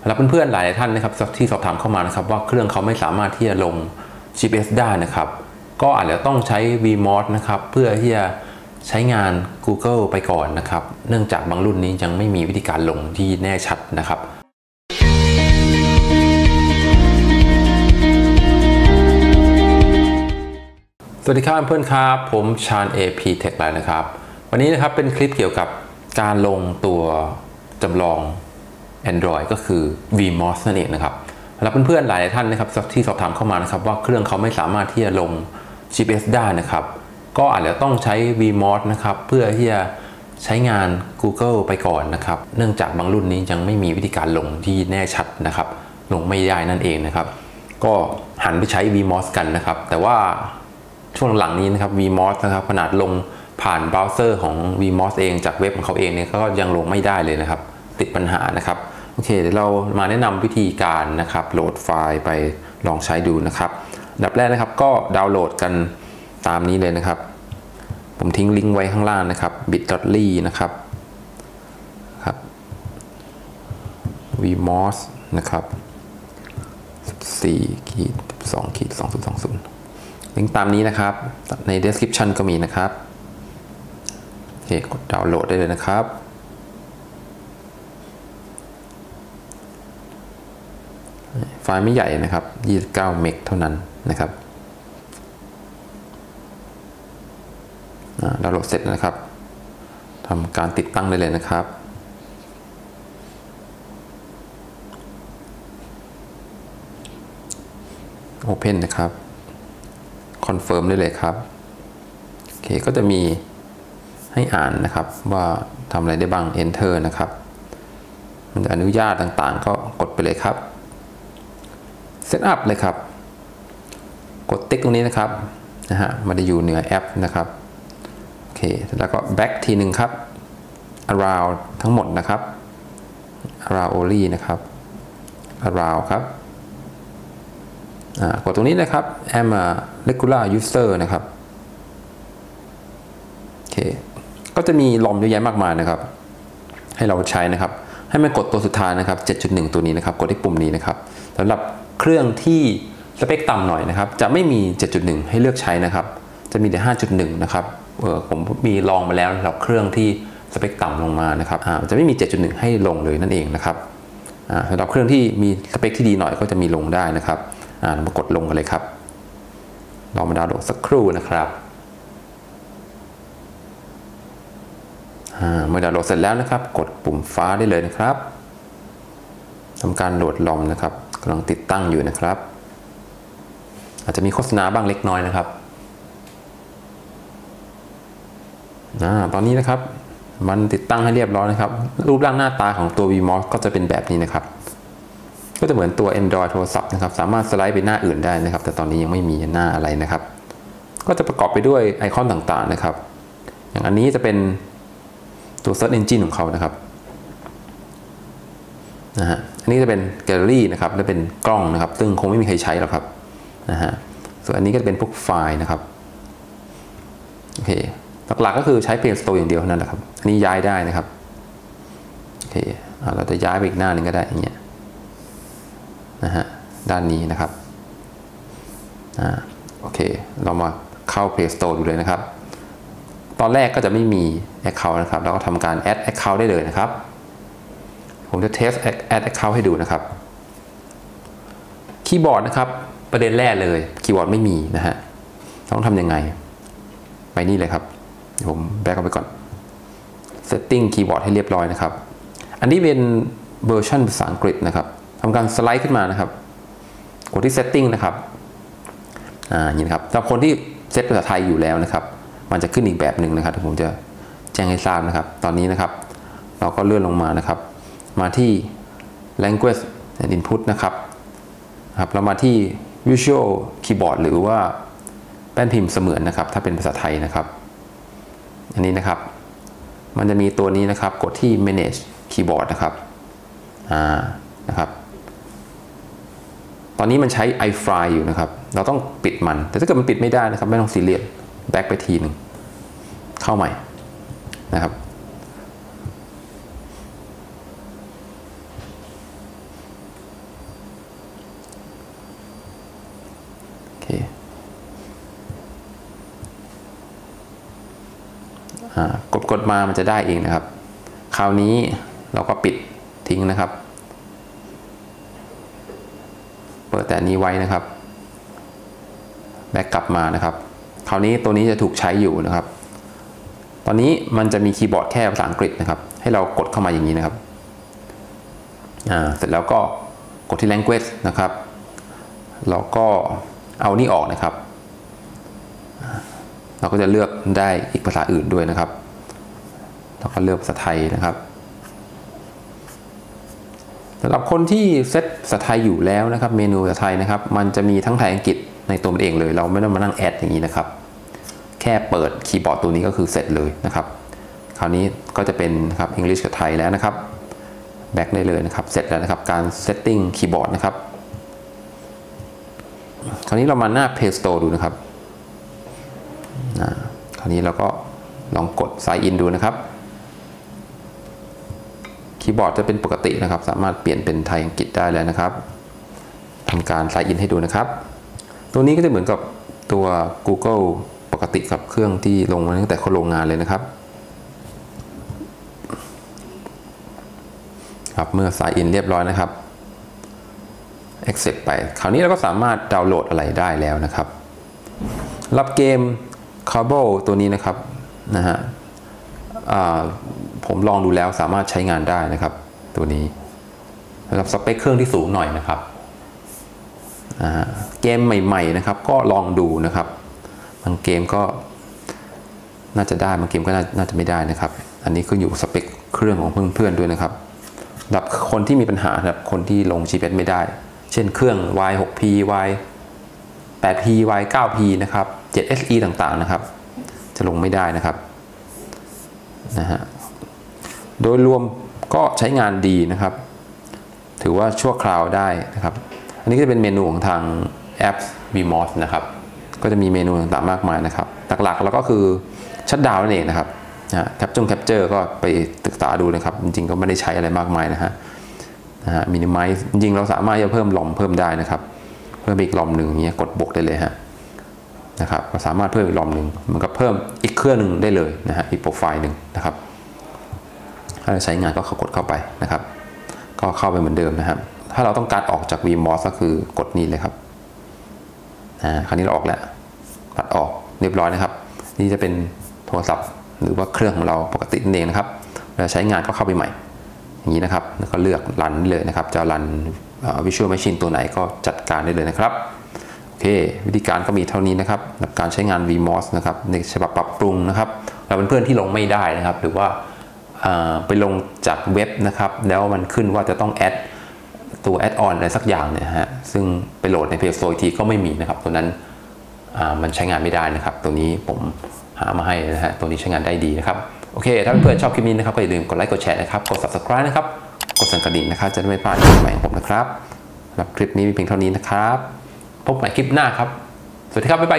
แล้วเพื่อนๆหลายท่านนะครับที่สอบถามเข้ามานะครับว่าเครื่องเขาไม่สามารถที่จะลง GPS ได้นะครับก็อาจจะต้องใช้ Vmod นะครับเพื่อที่จะใช้งาน Google ไปก่อนนะครับเนื่องจากบางรุ่นนี้ยังไม่มีวิธีการลงที่แน่ชัดนะครับสวัสดีครับเพื่อนครับผมชาญ AP Tech Line นะครับวันนี้นะครับเป็นคลิปเกี่ยวกับการลงตัวจำลอง Android ก็คือ Vmod นั่นเองนะครับแล้วเพื่อนๆหลายท่านนะครับที่สอบถามเข้ามานะครับว่าเครื่องเขาไม่สามารถที่จะลง GPS ได้นะครับก็อาจจะต้องใช้ Vmod นะครับเพื่อที่จะใช้งาน Google ไปก่อนนะครับเนื่องจากบางรุ่นนี้ยังไม่มีวิธีการลงที่แน่ชัดนะครับลงไม่ได้นั่นเองนะครับก็หันไปใช้ Vmod กันนะครับแต่ว่าช่วงหลังนี้นะครับ Vmod นะครับขนาดลงผ่านเบราว์เซอร์ของ Vmod เองจากเว็บของเขาเองเนี่ยก็ยังลงไม่ได้เลยนะครับติดปัญหานะครับโอเคเดี๋ยวเรามาแนะนำวิธีการนะครับโหลดไฟล์ไปลองใช้ดูนะครับอันดับแรกนะครับก็ดาวน์โหลดกันตามนี้เลยนะครับผมทิ้งลิงก์ไว้ข้างล่างนะครับ bit.ly นะครับvmod นะครับ14-2-2020 ลิงก์ตามนี้นะครับใน description ก็มีนะครับโอเคกดดาวน์โหลดได้เลยนะครับไฟล์ไม่ใหญ่นะครับ29 เมกเท่านั้นนะครับดาวน์โหลดเสร็จนะครับทำการติดตั้งได้เลยนะครับOpen นะครับ Confirm ได้เลยครับโอเคก็จะมีให้อ่านนะครับว่าทำอะไรได้บ้าง Enter นะครับมันจะอนุญาตต่างๆก็กดไปเลยครับ Setup เลยครับกดติ๊กตรงนี้นะครับมันจะอยู่เหนือแอปนะครับโอเคแล้วก็ back ทีหนึ่งครับ around ทั้งหมดนะครับ around only นะครับ around ครับกดตรงนี้นะครับ am a regular user นะครับโอเคก็จะมีลอมเยอะแยะมากมายนะครับให้เราใช้นะครับให้มันกดตัวสุดท้ายนะครับ 7.1 ตัวนี้นะครับกดที่ปุ่มนี้นะครับสำหรับเครื่องที่สเปคต่ำหน่อยนะครับจะไม่มี 7.1 ให้เลือกใช้นะครับจะมีแต่ 5.1 นะครับผมมีลองมาแล้วสำหรับเครื่องที่สเปคต่ำลงมานะครับจะไม่มี 7.1 ให้ลงเลยนั่นเองนะครับสำหรับเครื่องที่มีสเปคที่ดีหน่อยก็จะมีลงได้นะครับเรามากดลงกันเลยครับลองมาดาวน์โหลดสักครู่นะครับเมื่อดาวน์โหลดเสร็จแล้วนะครับกดปุ่มฟ้าได้เลยนะครับทำการโหลดลอมนะครับกำลังติดตั้งอยู่นะครับอาจจะมีโฆษณาบ้างเล็กน้อยนะครับตอนนี้นะครับมันติดตั้งให้เรียบร้อยนะครับรูปร่างหน้าตาของตัว Vmod ก็จะเป็นแบบนี้นะครับก็จะเหมือนตัว Android โทรศัพท์นะครับสามารถสไลด์ไปหน้าอื่นได้นะครับแต่ตอนนี้ยังไม่มีหน้าอะไรนะครับก็จะประกอบไปด้วยไอคอนต่างๆนะครับอย่างอันนี้จะเป็นตัว Search Engine ของเขานะครับอันนี้จะเป็นแกลเลอรี่นะครับและเป็นกล้องนะครับซึ่งคงไม่มีใครใช้หรอกครับส่วนอันนี้ก็จะเป็นพวกไฟล์นะครับโอเคหลักๆก็คือใช้ Play Store อย่างเดียวเท่านั้นแหละครับอันนี้ย้ายได้นะครับโอเคเราจะย้ายไปอีกหน้าหนึ่งก็ได้อย่างเงี้ยด้านนี้นะครับโอเคเรามาเข้า Play Store ดูเลยนะครับตอนแรกก็จะไม่มี Account นะครับเราก็ทำการ Add Account ได้เลยนะครับผมจะ Test Add Account ให้ดูนะครับคีย์บอร์ดนะครับประเด็นแรกเลยคีย์บอร์ดไม่มีนะฮะต้องทำยังไงไปนี่เลยครับผมแบ็กเอาไปก่อน Setting คีย์บอร์ดให้เรียบร้อยนะครับอันนี้เป็นเวอร์ชันภาษาอังกฤษนะครับทำการสไลด์ขึ้นมานะครับกดที่ Setting นะครับนี่นะครับสำหรับคนที่เซตภาษาไทยอยู่แล้วนะครับมันจะขึ้นอีกแบบหนึ่งนะครับผมจะแจ้งให้ทราบนะครับตอนนี้นะครับเราก็เลื่อนลงมานะครับมาที่ Language and Input นะครับเรามาที่ Visual Keyboard หรือว่าแป้นพิมพ์เสมือนนะครับถ้าเป็นภาษาไทยนะครับอันนี้นะครับมันจะมีตัวนี้นะครับกดที่ Manage Keyboard นะครับตอนนี้มันใช้ iFly อยู่นะครับเราต้องปิดมันแต่ถ้าเกิดมันปิดไม่ได้นะครับไม่ต้องซีเรียสแบ็กไปทีหนึ่งเข้าใหม่นะครับเคกดมามันจะได้เองนะครับคราวนี้เราก็ปิดทิ้งนะครับเปิดแต่นี้ไว้นะครับแบ็กกลับมานะครับคราวนี้ตัวนี้จะถูกใช้อยู่นะครับตอนนี้มันจะมีคีย์บอร์ดแค่ภาษาอังกฤษนะครับให้เรากดเข้ามาอย่างนี้นะครับเสร็จแล้วก็กดที่ language นะครับเราก็เอานี่ออกนะครับเราก็จะเลือกได้อีกภาษาอื่นด้วยนะครับเราก็เลือกภาษาไทยนะครับสำหรับคนที่เซตภาษาไทยอยู่แล้วนะครับเมนูภาษาไทยนะครับมันจะมีทั้งไทยอังกฤษในตัวมันเองเลยเราไม่ต้องมานั่งแอดอย่างนี้นะครับแค่เปิดคีย์บอร์ดตัวนี้ก็คือเสร็จเลยนะครับคราวนี้ก็จะเป็นครับ English กับไทยแล้วนะครับแบ็กได้เลยนะครับเสร็จแล้วนะครับการเซตติ้งคีย์บอร์ดนะครับคราวนี้เรามาหน้า Play Store ดูนะครับคราวนี้เราก็ลองกด Sign In ดูนะครับคีย์บอร์ดจะเป็นปกตินะครับสามารถเปลี่ยนเป็นไทยอังกฤษได้แล้วนะครับทำการ Sign In ให้ดูนะครับตัวนี้ก็จะเหมือนกับตัว Google ปกติกับเครื่องที่ลงมาตั้งแต่โรงงานเลยนะครับเมื่อ Sign In เรียบร้อยนะครับ Accept ไปคราวนี้เราก็สามารถดาวน์โหลดอะไรได้แล้วนะครับรับเกม Cable ตัวนี้นะครับผมลองดูแล้วสามารถใช้งานได้นะครับตัวนี้สำหรับสเปคเครื่องที่สูงหน่อยนะครับเกมใหม่ๆนะครับก็ลองดูนะครับบางเกมก็น่าจะได้บางเกมก็น่าจะไม่ได้นะครับอันนี้ขึ้นอยู่กับสเปคเครื่องของเพื่อนๆด้วยนะครับสำหรับคนที่มีปัญหาครับคนที่ลง GPS ไม่ได้เช่นเครื่อง Y6P Y8P Y9P นะครับ 7SE ต่างๆนะครับจะลงไม่ได้นะครับโดยรวมก็ใช้งานดีนะครับถือว่าชั่วคราวได้นะครับอันนี้ก็จะเป็นเมนูของทางแอป VMOS นะครับก็จะมีเมนูต่างๆมากมายนะครับหลักๆแล้วก็คือชัตดาวน์นั่นเองนะครับแคปเจอร์ก็ไปศึกษาดูนะครับจริงๆก็ไม่ได้ใช้อะไรมากมายนะฮะมินิมัลจริงๆเราสามารถจะเพิ่มลอมเพิ่มได้นะครับเพิ่มอีกลอมหนึ่งเนี้ยกดบวกได้เลยฮะนะครับเราสามารถเพิ่มอีกลอมหนึ่งมันก็เพิ่มอีกเครื่องหนึ่งได้เลยนะฮะอีกโปรไฟล์หนึ่งนะครับถ้าใช้งานก็กดเข้าไปนะครับก็เข้าไปเหมือนเดิมนะครับถ้าเราต้องการออกจาก VMOS ก็คือกดนี่เลยครับคราวนี้เราออกแล้วปัดออกเรียบร้อยนะครับนี่จะเป็นโทรศัพท์หรือว่าเครื่องของเราปกตินั่นเองนะครับเราใช้งานก็เข้าไปใหม่อย่างนี้นะครับแล้วก็เลือกรันเลยนะครับจะรันVisual Machine ตัวไหนก็จัดการได้เลยนะครับโอเควิธีการก็มีเท่านี้นะครับการใช้งาน VMOS นะครับในฉบับปรับปรุงนะครับเราเป็นเพื่อนที่ลงไม่ได้นะครับหรือว่าไปลงจากเว็บนะครับแล้วมันขึ้นว่าจะต้องแอดตัวแอดออนอะไรสักอย่างเนี่ยฮะซึ่งไปโหลดใน Play Store อีกทีก็ไม่มีนะครับตัวนั้นมันใช้งานไม่ได้นะครับตัวนี้ผมหามาให้นะฮะตัวนี้ใช้งานได้ดีนะครับโอเคถ้าเพื่อนๆชอบคลิปนี้นะครับก็อย่าลืมกดไลค์กดแชร์นะครับกด Subscribe นะครับกดสั่นกระดิ่งนะครับจะได้ไม่พลาดคลิปใหม่ของผมนะครับสำหรับคลิปนี้มีเพียงเท่านี้นะครับพบใหม่คลิปหน้าครับสวัสดีครับบ๊ายบาย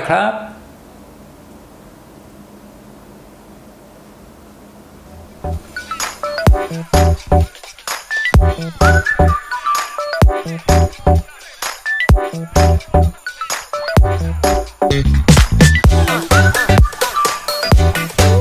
ครับ